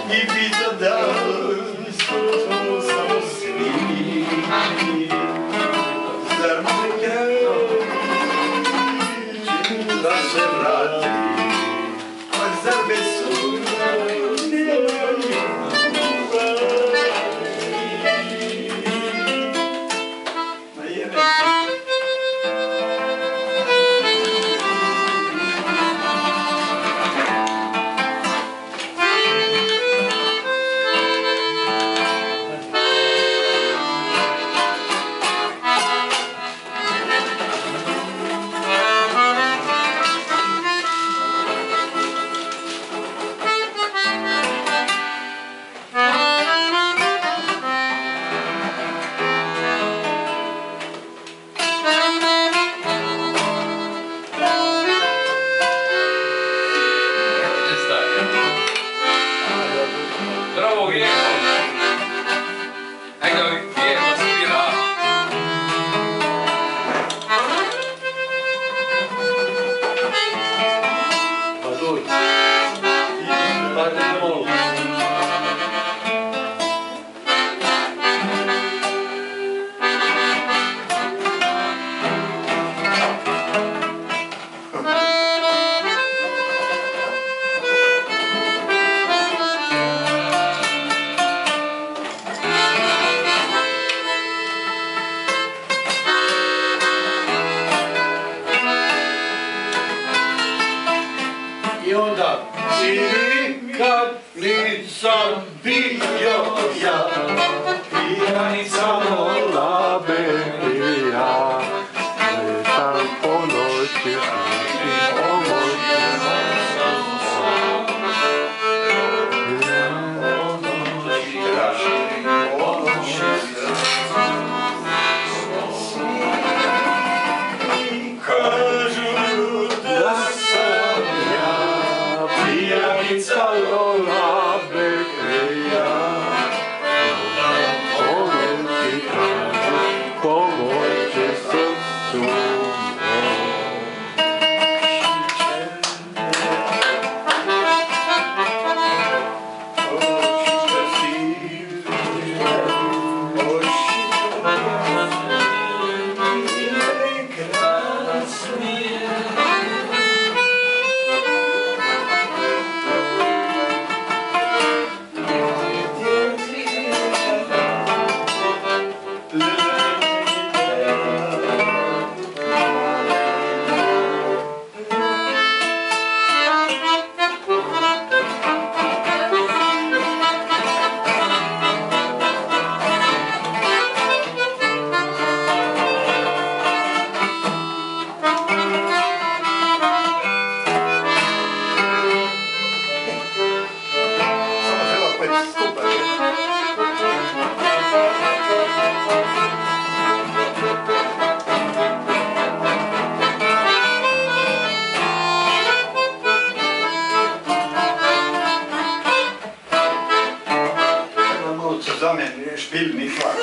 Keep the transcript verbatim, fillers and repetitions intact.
i pita da što samo svi. Zar me kraj da se vrati, pa zar bez suda nema ljubavi. Ma jebe. I onda kad nisam bio ja, pijanica mola belija, letam po noći i pomoći. Kažu da sam ja pijanica Lola Bekrija, pomoći kažu, pomoći srcu mom. Za mene špilni hvar.